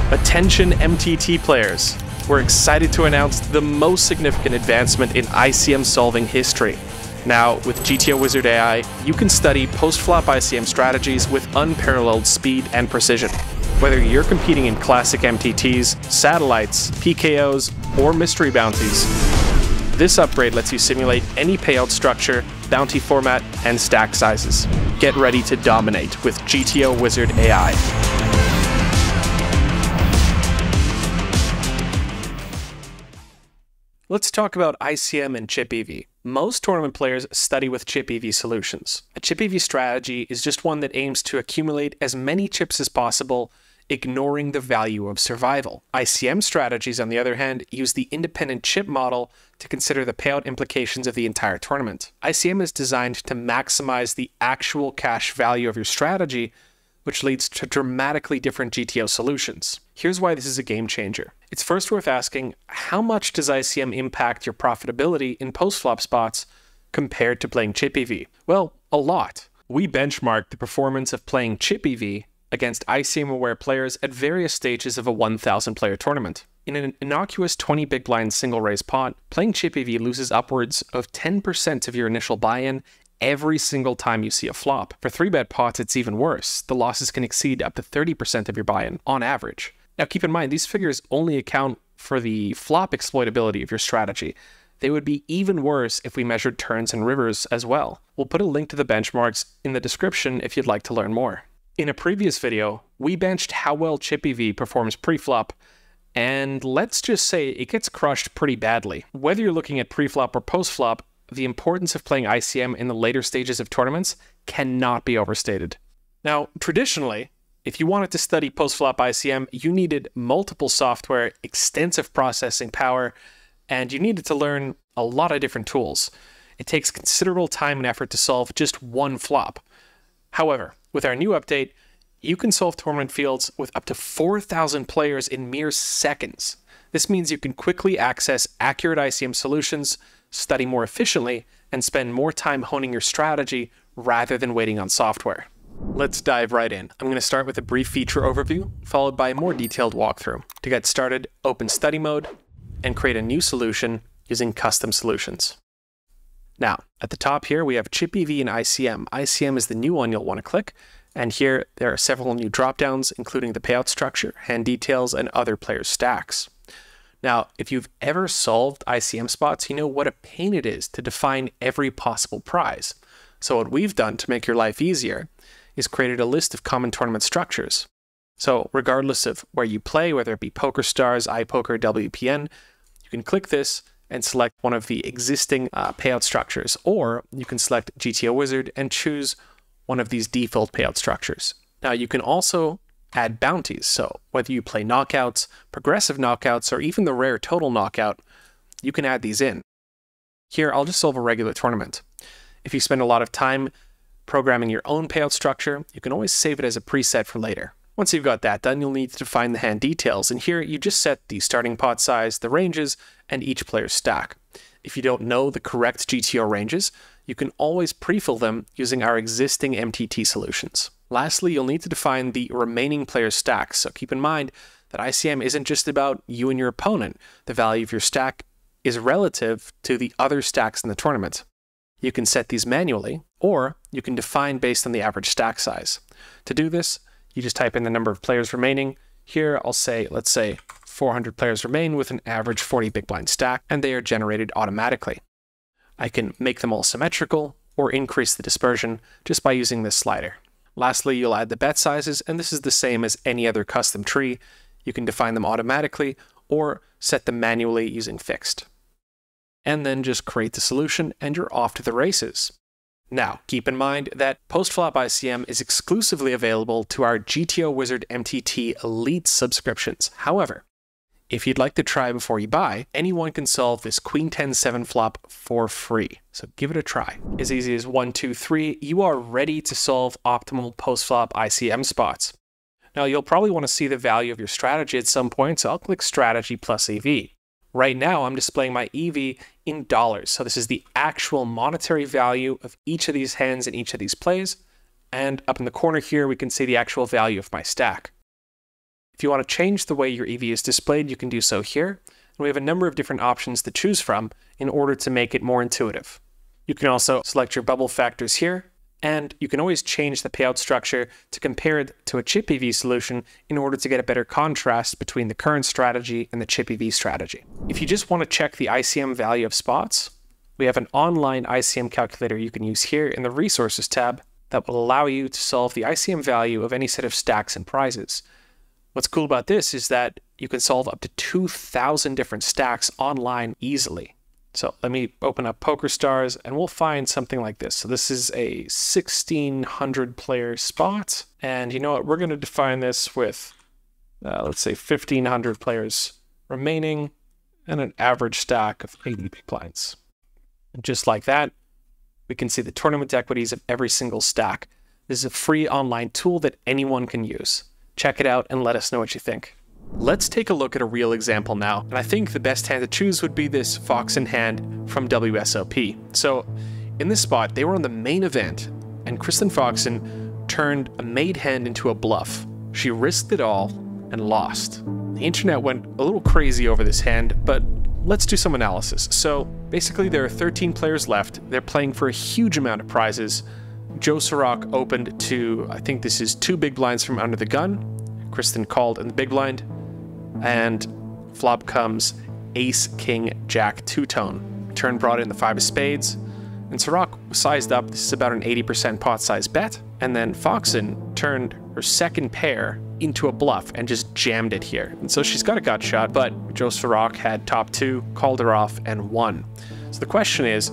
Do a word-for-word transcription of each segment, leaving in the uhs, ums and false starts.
Attention M T T players, we're excited to announce the most significant advancement in I C M solving history. Now, with G T O Wizard A I, you can study post-flop I C M strategies with unparalleled speed and precision. Whether you're competing in classic M T Ts, satellites, P K Os, or mystery bounties, this upgrade lets you simulate any payout structure, bounty format, and stack sizes. Get ready to dominate with G T O Wizard A I. Let's talk about I C M and chip E V. Most tournament players study with chip E V solutions. A chip E V strategy is just one that aims to accumulate as many chips as possible, ignoring the value of survival. I C M strategies, on the other hand, use the independent chip model to consider the payout implications of the entire tournament. I C M is designed to maximize the actual cash value of your strategy, which leads to dramatically different G T O solutions. Here's why this is a game changer. It's first worth asking, how much does I C M impact your profitability in post-flop spots compared to playing chip E V? Well, a lot. We benchmarked the performance of playing chip E V against I C M-aware players at various stages of a one thousand player tournament. In an innocuous twenty big blind single raise pot, playing chip E V loses upwards of ten percent of your initial buy-in every single time you see a flop. For three bet pots, it's even worse. The losses can exceed up to thirty percent of your buy-in, on average. Now keep in mind, these figures only account for the flop exploitability of your strategy. They would be even worse if we measured turns and rivers as well. We'll put a link to the benchmarks in the description if you'd like to learn more. In a previous video, we benched how well chip E V performs pre-flop, and let's just say it gets crushed pretty badly. Whether you're looking at pre-flop or post-flop, the importance of playing I C M in the later stages of tournaments cannot be overstated. Now, traditionally, if you wanted to study post-flop I C M, you needed multiple software, extensive processing power, and you needed to learn a lot of different tools. It takes considerable time and effort to solve just one flop. However, with our new update, you can solve tournament fields with up to four thousand players in mere seconds. This means you can quickly access accurate I C M solutions, study more efficiently, and spend more time honing your strategy rather than waiting on software. Let's dive right in. I'm going to start with a brief feature overview, followed by a more detailed walkthrough. To get started, open study mode and create a new solution using custom solutions. Now, at the top here, we have chip E V and I C M. I C M is the new one you'll want to click, and here there are several new dropdowns, including the payout structure, hand details, and other players' stacks. Now, if you've ever solved I C M spots, you know what a pain it is to define every possible prize. So what we've done to make your life easier is created a list of common tournament structures. So regardless of where you play, whether it be PokerStars, iPoker, W P N, you can click this and select one of the existing uh, payout structures, or you can select G T O Wizard and choose one of these default payout structures. Now you can also add bounties, so whether you play knockouts, progressive knockouts, or even the rare total knockout, you can add these in. Here, I'll just solve a regular tournament. If you spend a lot of time programming your own payout structure, you can always save it as a preset for later. Once you've got that done, you'll need to define the hand details, and here you just set the starting pot size, the ranges, and each player's stack. If you don't know the correct G T O ranges, you can always pre-fill them using our existing M T T solutions. Lastly, you'll need to define the remaining player's stacks, so keep in mind that I C M isn't just about you and your opponent. The value of your stack is relative to the other stacks in the tournament. You can set these manually, or you can define based on the average stack size. To do this, you just type in the number of players remaining. Here, I'll say, let's say four hundred players remain with an average forty big blind stack, and they are generated automatically. I can make them all symmetrical, or increase the dispersion just by using this slider. Lastly, you'll add the bet sizes, and this is the same as any other custom tree. You can define them automatically, or set them manually using fixed. And then just create the solution and you're off to the races. Now, keep in mind that post-flop I C M is exclusively available to our G T O Wizard M T T Elite subscriptions. However, if you'd like to try before you buy, anyone can solve this Queen ten seven flop for free. So give it a try. As easy as one, two, three, you are ready to solve optimal post-flop I C M spots. Now, you'll probably want to see the value of your strategy at some point, so I'll click Strategy plus E V. Right now, I'm displaying my E V in dollars. So this is the actual monetary value of each of these hands and each of these plays. And up in the corner here, we can see the actual value of my stack. If you want to change the way your E V is displayed, you can do so here. And we have a number of different options to choose from in order to make it more intuitive. You can also select your bubble factors here, and you can always change the payout structure to compare it to a chip E V solution in order to get a better contrast between the current strategy and the chip E V strategy. If you just want to check the I C M value of spots, we have an online I C M calculator you can use here in the Resources tab that will allow you to solve the I C M value of any set of stacks and prizes. What's cool about this is that you can solve up to two thousand different stacks online easily. So let me open up PokerStars and we'll find something like this. So this is a sixteen hundred player spot. And you know what? We're going to define this with, uh, let's say fifteen hundred players remaining and an average stack of eighty big blinds. And just like that, we can see the tournament equities of every single stack. This is a free online tool that anyone can use. Check it out and let us know what you think. Let's take a look at a real example now, and I think the best hand to choose would be this Foxen hand from W S O P. So in this spot, they were on the main event, and Kristen Foxen turned a made hand into a bluff. She risked it all and lost. The internet went a little crazy over this hand, but let's do some analysis. So basically there are thirteen players left. They're playing for a huge amount of prizes. Joe Serok opened to, I think this is two big blinds from under the gun. Kristen called in the big blind. And flop comes ace, king, jack, two-tone. Turn brought in the five of spades. And Serok sized up. This is about an eighty percent pot size bet. And then Foxen turned her second pair into a bluff and just jammed it here. And so she's got a gut shot, but Joe Serok had top two, called her off, and won. So the question is,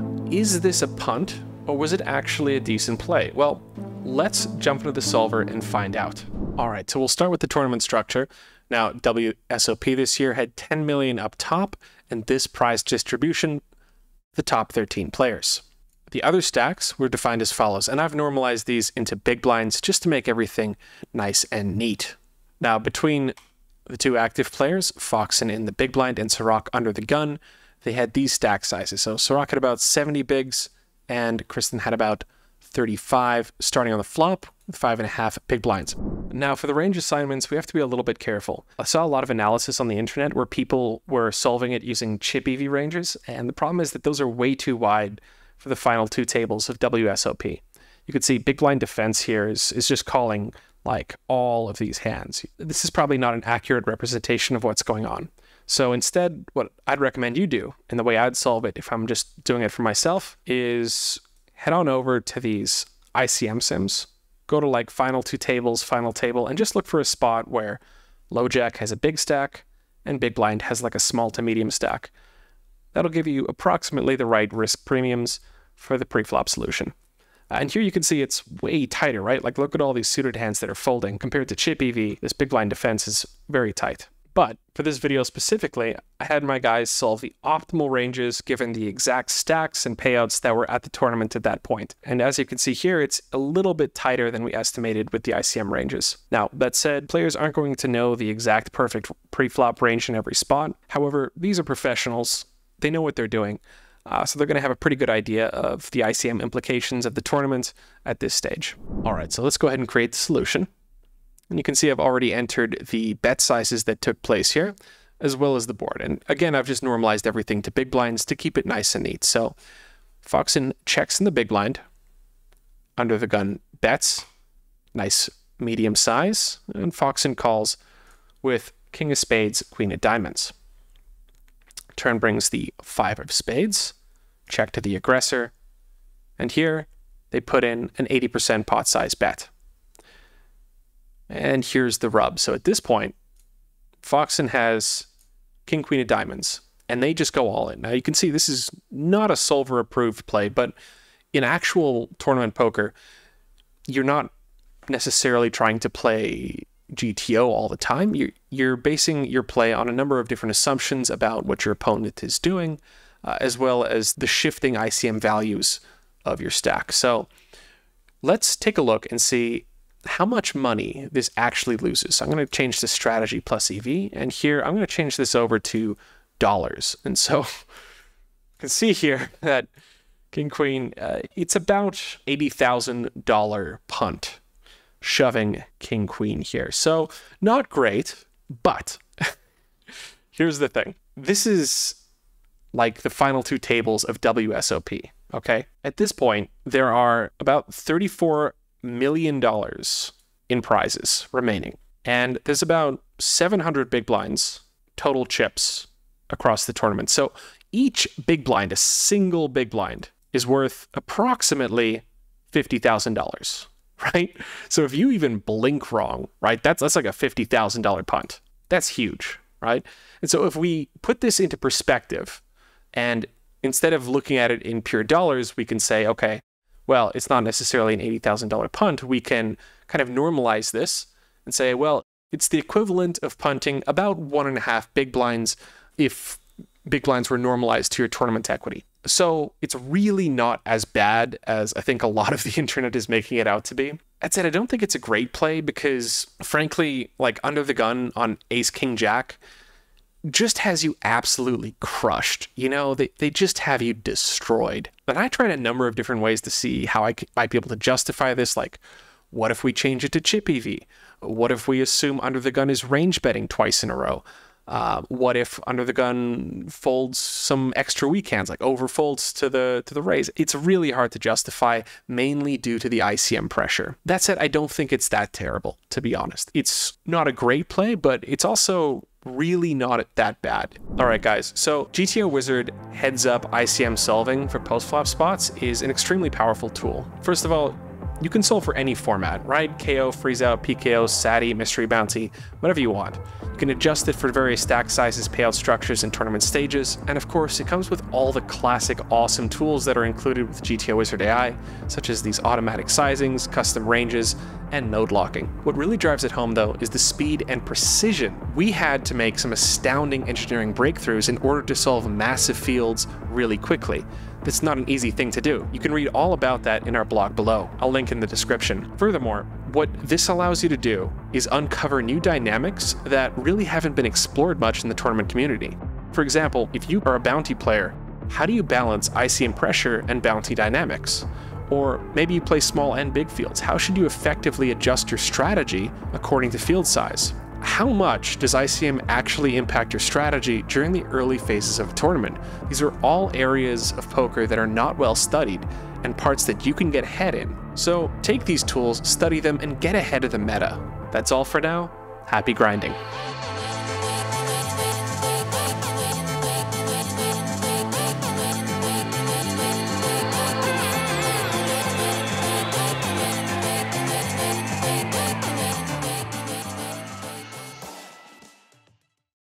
is this a punt? Or was it actually a decent play? Well, let's jump into the solver and find out. All right, so we'll start with the tournament structure. Now, W S O P this year had ten million up top, and this prize distribution, the top thirteen players. The other stacks were defined as follows, and I've normalized these into big blinds just to make everything nice and neat. Now, between the two active players, Foxen in the big blind and Serok under the gun, they had these stack sizes. So Serok had about seventy bigs, and Kristen had about thirty-five, starting on the flop with five and a half big blinds. Now for the range assignments, we have to be a little bit careful. I saw a lot of analysis on the internet where people were solving it using chip E V ranges, and the problem is that those are way too wide for the final two tables of W S O P. You could see big blind defense here is, is just calling like all of these hands. This is probably not an accurate representation of what's going on. So instead, what I'd recommend you do, and the way I'd solve it if I'm just doing it for myself, is head on over to these I C M sims, go to like final two tables, final table, and just look for a spot where low jack has a big stack and big blind has like a small to medium stack. That'll give you approximately the right risk premiums for the pre-flop solution. Uh, and here you can see it's way tighter, right? Like look at all these suited hands that are folding. Compared to chip E V, this big blind defense is very tight. But for this video specifically, I had my guys solve the optimal ranges given the exact stacks and payouts that were at the tournament at that point. And as you can see here, it's a little bit tighter than we estimated with the I C M ranges. Now, that said, players aren't going to know the exact perfect pre-flop range in every spot. However, these are professionals. They know what they're doing. Uh, so they're going to have a pretty good idea of the I C M implications of the tournament at this stage. All right, so let's go ahead and create the solution. And you can see I've already entered the bet sizes that took place here, as well as the board. And again, I've just normalized everything to big blinds to keep it nice and neat. So Foxen checks in the big blind, under the gun bets, nice medium size, and Foxen calls with king of spades, queen of diamonds. Turn brings the five of spades, check to the aggressor, and here they put in an eighty percent pot size bet. And here's the rub. So at this point, Foxen has king, queen of diamonds, and they just go all in. Now you can see this is not a solver approved play, but in actual tournament poker, you're not necessarily trying to play G T O all the time. You're, you're basing your play on a number of different assumptions about what your opponent is doing, uh, as well as the shifting I C M values of your stack. So let's take a look and see how much money this actually loses. So I'm going to change the strategy plus E V, and here I'm going to change this over to dollars. And so you can see here that King Queen, uh, it's about eighty thousand dollar punt. shoving king queen here. So not great, but here's the thing. This is like the final two tables of W S O P, okay? At this point, there are about thirty-four million dollars in prizes remaining. And there's about seven hundred big blinds, total chips across the tournament. So each big blind, a single big blind, is worth approximately fifty thousand dollars, right? So if you even blink wrong, right, that's, that's like a fifty thousand dollar punt. That's huge, right? And so if we put this into perspective, and instead of looking at it in pure dollars, we can say, okay, well, it's not necessarily an eighty thousand dollar punt. We can kind of normalize this and say, well, it's the equivalent of punting about one and a half big blinds if big blinds were normalized to your tournament equity. So it's really not as bad as I think a lot of the internet is making it out to be. That said, I don't think it's a great play because, frankly, like under the gun on ace, king, jack, just has you absolutely crushed. You know, they, they just have you destroyed. And I tried a number of different ways to see how I might be able to justify this. Like, what if we change it to chip E V? What if we assume under the gun is range betting twice in a row? Uh, what if under the gun folds some extra weak hands, like overfolds to the to the raise? It's really hard to justify, mainly due to the I C M pressure. That said, I don't think it's that terrible, to be honest. It's not a great play, but it's also really not that bad. All right, guys, so G T O Wizard heads up I C M solving for post-flop spots is an extremely powerful tool. First of all, you can solve for any format, right? K O, freeze out, P K Os, S A T I, mystery bounty, whatever you want. You can adjust it for various stack sizes, payout structures, and tournament stages. And of course, it comes with all the classic awesome tools that are included with G T O Wizard A I, such as these automatic sizings, custom ranges, and node locking. What really drives it home, though, is the speed and precision. We had to make some astounding engineering breakthroughs in order to solve massive fields really quickly. That's not an easy thing to do. You can read all about that in our blog below. I'll link in the description. Furthermore, what this allows you to do is uncover new dynamics that really haven't been explored much in the tournament community. For example, if you are a bounty player, how do you balance I C M pressure and bounty dynamics? Or maybe you play small and big fields. How should you effectively adjust your strategy according to field size? How much does I C M actually impact your strategy during the early phases of a tournament? These are all areas of poker that are not well studied and parts that you can get ahead in. So take these tools, study them, and get ahead of the meta. That's all for now. Happy grinding.